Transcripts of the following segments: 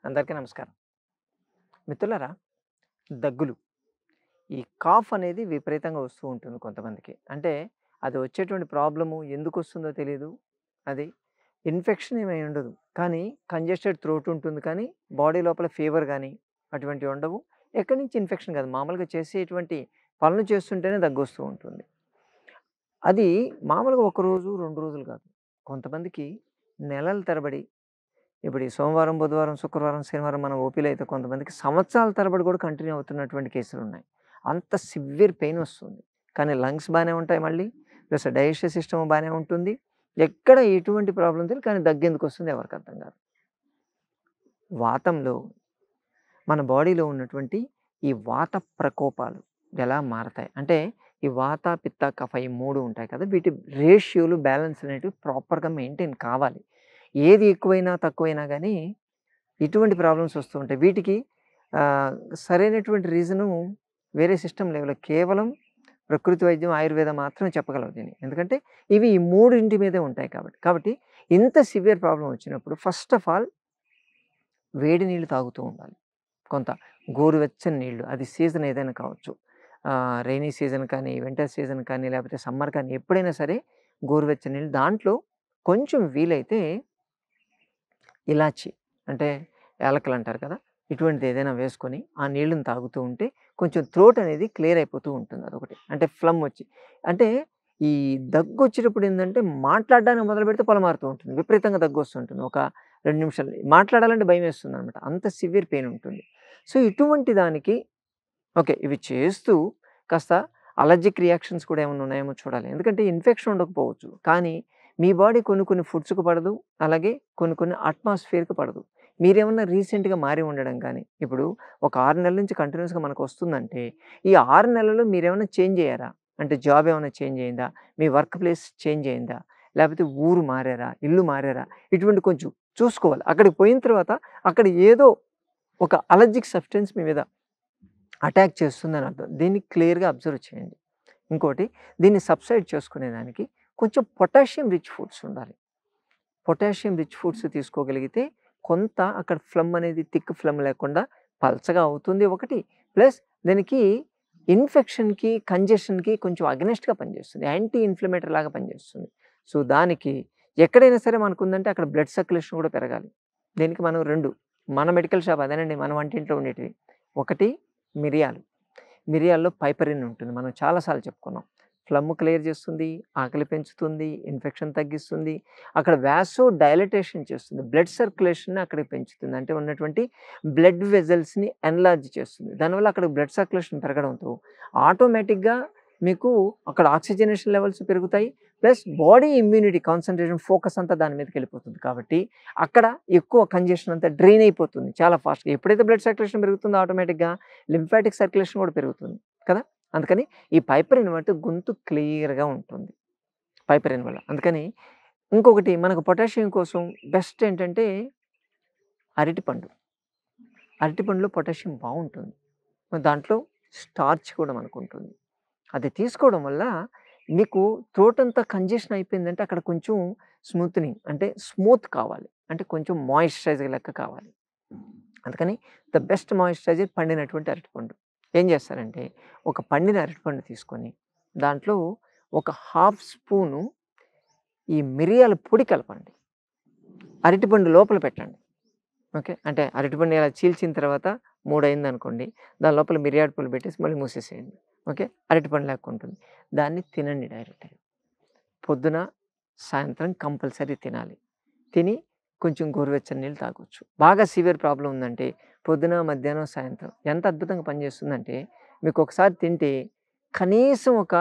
అందరికీ నమస్కారం. మిత్రులారా, దగ్గులు ఈ కాఫ్ అనేది విపరీతంగా వస్తూ ఉంటుంది కొంతమందికి. అంటే అది వచ్చేటువంటి ప్రాబ్లము ఎందుకొస్తుందో తెలీదు. అది ఇన్ఫెక్షన్ ఏమీ ఉండదు. కానీ కంజెస్టెడ్ థ్రోట్ ఉంటుంది కానీ బాడీ లోపల ఫీవర్ గానీ అటువంటివి ఉండవు. ఎక్కడి నుంచి ఇన్ఫెక్షన్ కాదు. మామూలుగా చేసేటువంటి పనులు చేస్తుంటేనే దగ్గొస్తూ ఉంటుంది. అది మామూలుగా ఒక రోజు, 2 రోజులు కాదు. కొంతమందికి నెలల తరబడి ఇప్పుడు ఈ సోమవారం, బుధవారం, శుక్రవారం, శనివారం మన ఓపీలో అయితే కొంతమందికి సంవత్సరాల తరబడి కూడా కంటిన్యూ అవుతున్నటువంటి కేసులున్నాయి. అంత సివియర్ పెయిన్ వస్తుంది. కానీ లంగ్స్ బానే ఉంటాయి మళ్ళీ. ప్లస్ డైజెస్టివ్ సిస్టమ్ బానే ఉంటుంది. ఎక్కడ ఎటువంటి ప్రాబ్లమ్ తెలీదు. కానీ దగ్గెందుకొస్తుందో ఎవరికీ అర్థం కాదు. వాతంలో మన బాడీలో ఉన్నటువంటి ఈ వాత ప్రకోపాలు ఎలా మారతాయి? అంటే ఈ వాత, పిత్త, కఫ ఈ 3 ఉంటాయి కదా! వీటి రేషియోలు, బ్యాలెన్స్ అనేటివి ప్రాపర్‌గా మెయింటైన్ కావాలి. ఏది ఎక్కువైనా, తక్కువైనా గానీ ఇటువంటి ప్రాబ్లమ్స్ వస్తూ ఉంటాయి. వీటికి సరైనటువంటి రీజను వేరే సిస్టమ్ లెవెల్‌లో కేవలం ప్రకృతి వైద్యం, ఆయుర్వేదం మాత్రమే చెప్పగలవు దీన్ని. ఎందుకంటే ఇవి ఈ మూడింటి మీదే ఉంటాయి కాబట్టి. కాబట్టి ఇంత సివియర్ ప్రాబ్లమ్ వచ్చినప్పుడు ఫస్ట్ ఆఫ్ ఆల్ వేడి నీళ్ళు తాగుతూ ఉండాలి. కొంత గోరువెచ్చని నీళ్ళు. అది సీజన్ ఏదైనా కావచ్చు. రెయినీ సీజన్ కానీ, వింటర్ సీజన్ కానీ, లేకపోతే సమ్మర్ కానీ ఎప్పుడైనా సరే గోరువెచ్చని నీళ్ళు. దాంట్లో కొంచెం వీలైతే ఇలాచి అంటే యాలకులు అంటారు కదా! ఇటువంటిది ఏదైనా వేసుకొని ఆ నీళ్ళని తాగుతూ ఉంటే కొంచెం థ్రోట్ అనేది క్లియర్ అయిపోతూ ఉంటుంది అదొకటి. అంటే ఫ్లమ్ వచ్చి అంటే ఈ దగ్గొచ్చేటప్పుడు ఏందంటే మాట్లాడడానికి మొదలుపెడితే పొలమారుతూ ఉంటుంది. విపరీతంగా దగ్గొస్తుంటుంది. ఒక 2 నిమిషాలు మాట్లాడాలంటే భయమేస్తుందనమాట. అంత సివియర్ పెయిన్ ఉంటుంది. సో, ఇటువంటి దానికి ఓకే. ఇవి చేస్తూ కాస్త అలర్జిక్ రియాక్షన్స్ కూడా ఏమన్నా ఉన్నాయేమో చూడాలి. ఎందుకంటే ఇన్ఫెక్షన్ ఉండకపోవచ్చు. కానీ మీ బాడీ కొన్ని కొన్ని ఫుడ్స్‌కి పడదు. అలాగే కొన్ని కొన్ని అట్మాస్ఫియర్‌కి పడదు. మీరేమన్నా రీసెంట్‌గా మారి ఉండడం గానీ, ఇప్పుడు ఒక 6 నెలల నుంచి కంటిన్యూయస్‌గా మనకొస్తుందంటే, ఈ 6 నెలల్లో మీరేమన్నా చేంజ్ అయ్యారా? అంటే జాబ్ ఏమన్నా చేంజ్ అయిందా? మీ వర్క్ ప్లేస్ చేంజ్ అయిందా? లేపోతే ఊరు మారారా? ఇల్లు మారారా? ఇటువంటి కొంచెం చూసుకోవాలి. అక్కడికి పోయిన తర్వాత అక్కడ ఏదో ఒక అలర్జిక్ సబ్స్టెన్స్ మీ మీద అటాక్ చేస్తుందని అర్థం. దీన్ని క్లియర్‌గా అబ్జర్వ్ చేయండి. ఇంకోటి దీన్ని సబ్సైడ్ చేసుకునేదానికి కొంచెం పొటాషియం రిచ్ ఫుడ్స్ ఉండాలి. పొటాషియం రిచ్ ఫుడ్స్ తీసుకోగలిగితే కొంత అక్కడ ఫ్లమ్ అనేది థిక్ ఫ్లమ్ లేకుండా పల్చగా అవుతుంది ఒకటి. ప్లస్ దానికి ఇన్ఫెక్షన్‌కి, కంజెషన్‌కి కొంచెం అగెనిస్ట్‌గా పనిచేస్తుంది. యాంటీ ఇన్‌ఫ్లమేటరీ లాగా పనిచేస్తుంది. సో, దానికి ఎక్కడైనా సరే మనకుందంటే అక్కడ బ్లడ్ సర్క్యులేషన్ కూడా పెరగాలి. దీనికి మనం 2 మన మెడికల్ షాప్ అదేనండి మన వంటింట్లో ఉండేటివి. ఒకటి మిరియాలు. మిరియాల్లో పైపరిన్ ఉంటుంది. మనం చాలా సార్లు చెప్పుకున్నాం. ఫ్లమ్ క్లియర్ చేస్తుంది, ఆకలి పెంచుతుంది, ఇన్ఫెక్షన్ తగ్గిస్తుంది. అక్కడ వాసో డైలటేషన్ చేస్తుంది. బ్లడ్ సర్క్యులేషన్‌ని అక్కడికి పెంచుతుంది. అంటే ఉన్నటువంటి బ్లడ్ వెసెల్స్‌ని ఎన్‌లార్జ్ చేస్తుంది. దానివల్ల అక్కడ బ్లడ్ సర్క్యులేషన్ పెరగడంతో ఆటోమేటిక్‌గా మీకు అక్కడ ఆక్సిజనేషన్ లెవెల్స్ పెరుగుతాయి. Plus body immunity concentration focus అంతా దాని మీదకెళ్ళిపోతుంది. కాబట్టి అక్కడ ఎక్కువ కంజెషన్ అంతా డ్రైన్ అయిపోతుంది చాలా ఫాస్ట్‌గా. ఎప్పుడైతే బ్లడ్ సర్క్యులేషన్ పెరుగుతుందో ఆటోమేటిక్‌గా లింఫాటిక్ సర్క్యులేషన్ కూడా పెరుగుతుంది కదా! అందుకని ఈ పైపరిన్ బట్టి గొంతు క్లియర్‌గా ఉంటుంది. పైపరిన్ వల్ల. అందుకని ఇంకొకటి మనకు పొటాషియం కోసం బెస్ట్ ఏంటంటే అరటిపండు. అరటిపండులో పొటాషియం బావుంటుంది. దాంట్లో స్టార్చ్ కూడా మనకుంటుంది. అది తీసుకోవడం వల్ల మీకు థ్రోట్ అంతా కంజెషన్ అయిపోయిందంటే అక్కడ కొంచెం స్మూత్‌నింగ్ అంటే స్మూత్ కావాలి. అంటే కొంచెం మాయిశ్చరైజర్ లెక్క కావాలి. అందుకని ద బెస్ట్ మాయిశ్చరైజర్ పండినటువంటి అరటిపండు. ఏం చేస్తారంటే ఒక పండిన అరటిపండు తీసుకొని దాంట్లో ఒక హాఫ్ స్పూను ఈ మిరియాల పొడి కలపండి. అరటిపండు లోపల పెట్టండి. ఓకే. అంటే అరటిపండు ఇలా చీల్చిన తర్వాత 3 అయిందనుకోండి. దాని లోపల మిరియాల పొడి పెట్టేసి మళ్ళీ మూసేసేయండి. ఓకే. అరటిపండు లెక్క ఉంటుంది. దాన్ని తినండి డైరెక్ట్‌గా. పొద్దున, సాయంత్రం కంపల్సరీ తినాలి. తిని కొంచెం గోరువెచ్చని నీళ్ళు తాగొచ్చు. బాగా సివియర్ ప్రాబ్లమ్ ఉందంటే పొద్దున, మధ్యాహ్నం, సాయంత్రం ఎంత అద్భుతంగా పనిచేస్తుందంటే మీకొకసారి తింటే కనీసం ఒక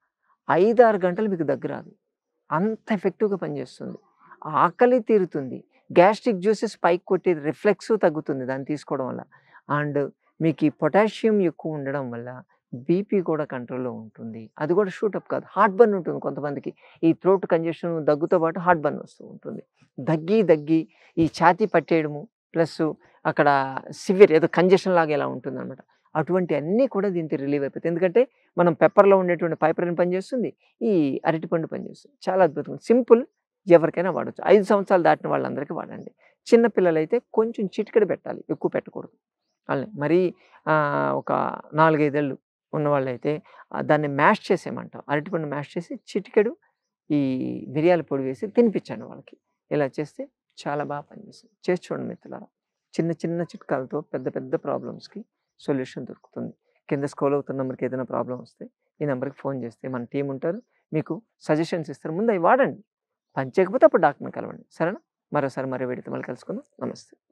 5, 6 గంటలు మీకు దగ్గు రాదు. అంత ఎఫెక్టివ్‌గా పనిచేస్తుంది. ఆకలి తీరుతుంది. గ్యాస్ట్రిక్ జ్యూసెస్ పైకి కొట్టే రిఫ్లెక్సు తగ్గుతుంది దాన్ని తీసుకోవడం వల్ల. అండ్ మీకు ఈ పొటాషియం ఎక్కువ ఉండడం వల్ల బీపీ కూడా కంట్రోల్‌లో ఉంటుంది. అది కూడా షూటప్ కాదు. హార్ట్ బర్న్ ఉంటుంది కొంతమందికి. ఈ థ్రోట్ కంజెషన్ దగ్గుతో పాటు హార్ట్ బర్న్ వస్తూ ఉంటుంది. దగ్గి ఈ ఛాతీ పట్టేయడము ప్లస్సు అక్కడ సివియర్ ఏదో కంజెషన్ లాగా ఇలా ఉంటుందనమాట. అటువంటియన్నీ కూడా దీంతో రిలీవ్ అయిపోతాయి. ఎందుకంటే మనం పెప్పర్‌లో ఉండేటువంటి పైపరిన్ పనిచేస్తుంది. ఈ అరటిపండు పనిచేస్తుంది. చాలా అద్భుతం. సింపుల్ ఎవరికైనా వాడొచ్చు. 5 సంవత్సరాలు దాటిన వాళ్ళందరికీ వాడండి. చిన్న పిల్లలైతే కొంచెం చిటికెడు పెట్టాలి. ఎక్కువ పెట్టకూడదు. వాళ్ళని మరీ ఒక 4, 5 ఏళ్ళు ఉన్నవాళ్ళైతే దాన్ని మ్యాష్ చేసేయమంటాం. అరటిపండు మ్యాష్ చేసి చిటికెడు ఈ మిరియాల పొడి వేసి తినిపించండి వాళ్ళకి. ఇలా చేస్తే చాలా బాగా పనిచేస్తుంది. చేసి చూడండి మిత్రులారా. చిన్న చిన్న చిట్కాలతో పెద్ద పెద్ద ప్రాబ్లమ్స్‌కి సొల్యూషన్ దొరుకుతుంది. కింద స్క్రోల్ అవుతున్న నంబర్‌కి ఏదైనా ప్రాబ్లమ్ వస్తే ఈ నంబర్‌కి ఫోన్ చేస్తే మన టీమ్ ఉంటారు. మీకు సజెషన్స్ ఇస్తారు. ముందు అవి వాడండి. పని చేయకపోతే అప్పుడు డాక్టర్‌ని కలవండి. సరేనా? మరోసారి మరో వీడియోతో మళ్ళీ కలుసుకుందాం. నమస్తే.